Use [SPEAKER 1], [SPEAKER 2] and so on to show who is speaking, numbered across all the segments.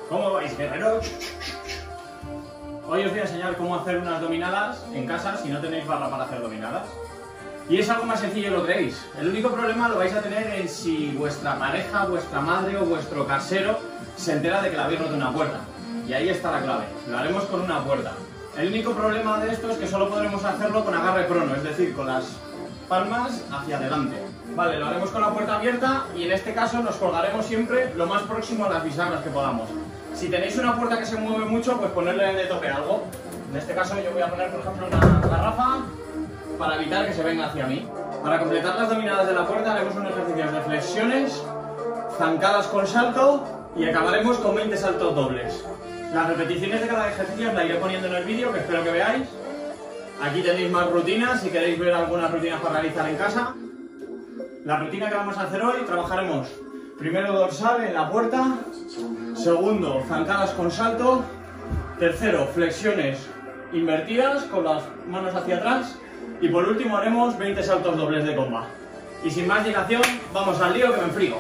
[SPEAKER 1] ¿Cómo vais, guerreros? Hoy os voy a enseñar cómo hacer unas dominadas en casa si no tenéis barra para hacer dominadas. Y es algo más sencillo, lo creéis. El único problema lo vais a tener en si vuestra pareja, vuestra madre o vuestro casero se entera de que le habéis roto una puerta. Y ahí está la clave. Lo haremos con una puerta. El único problema de esto es que solo podremos hacerlo con agarre prono, es decir, con las palmas hacia adelante. Vale, lo haremos con la puerta abierta y en este caso nos colgaremos siempre lo más próximo a las bisagras que podamos. Si tenéis una puerta que se mueve mucho, pues ponerle de tope algo. En este caso yo voy a poner, por ejemplo, una garrafa para evitar que se venga hacia mí. Para completar las dominadas de la puerta haremos unos ejercicios de flexiones, zancadas con salto y acabaremos con 20 saltos dobles. Las repeticiones de cada ejercicio os las iré poniendo en el vídeo, que espero que veáis. Aquí tenéis más rutinas, si queréis ver algunas rutinas para realizar en casa. La rutina que vamos a hacer hoy, trabajaremos primero dorsal en la puerta, segundo zancadas con salto, tercero flexiones invertidas con las manos hacia atrás y por último haremos 20 saltos dobles de comba. Y sin más dilación, vamos al lío que me enfrío.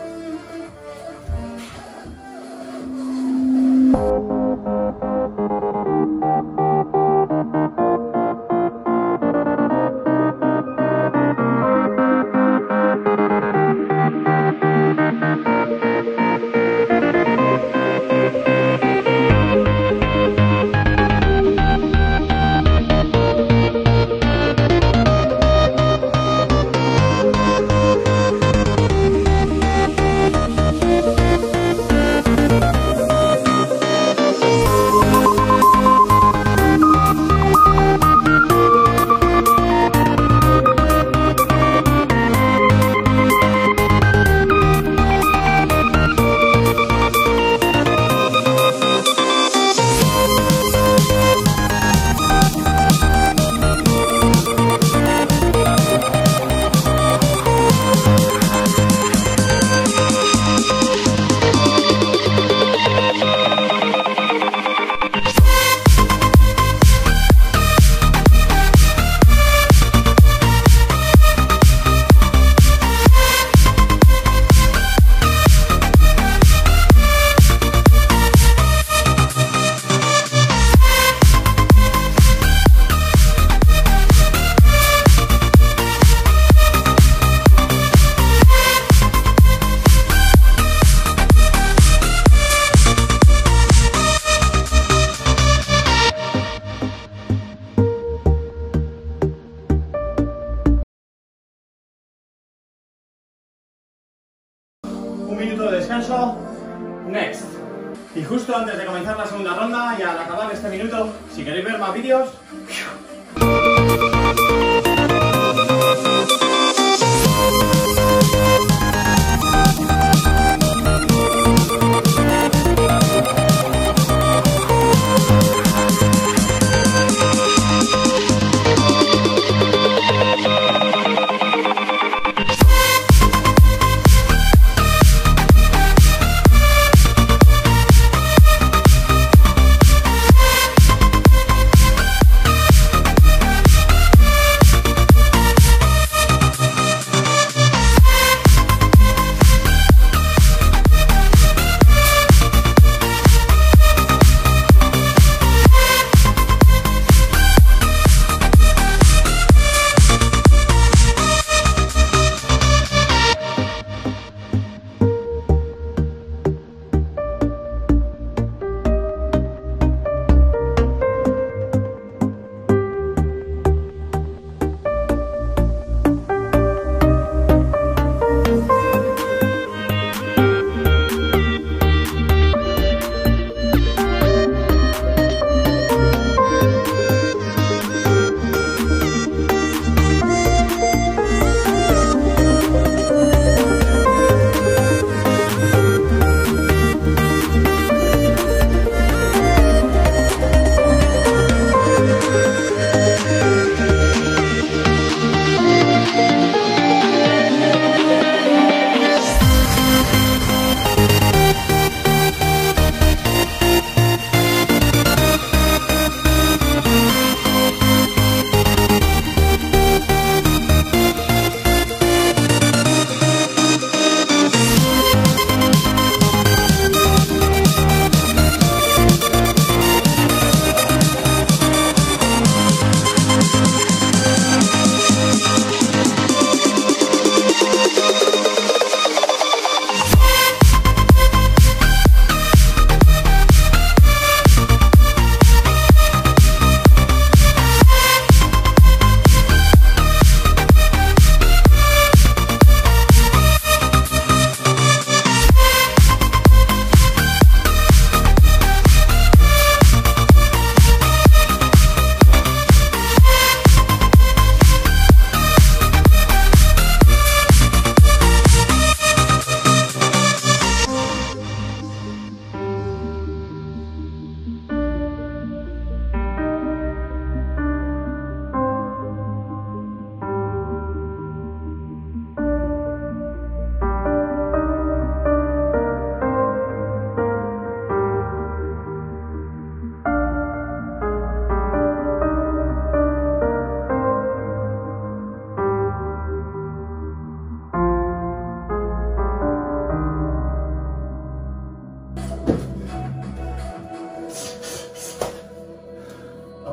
[SPEAKER 1] Un minuto de descanso, next. Y justo antes de comenzar la segunda ronda y al acabar este minuto, si queréis ver más vídeos,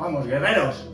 [SPEAKER 1] vamos, guerreros.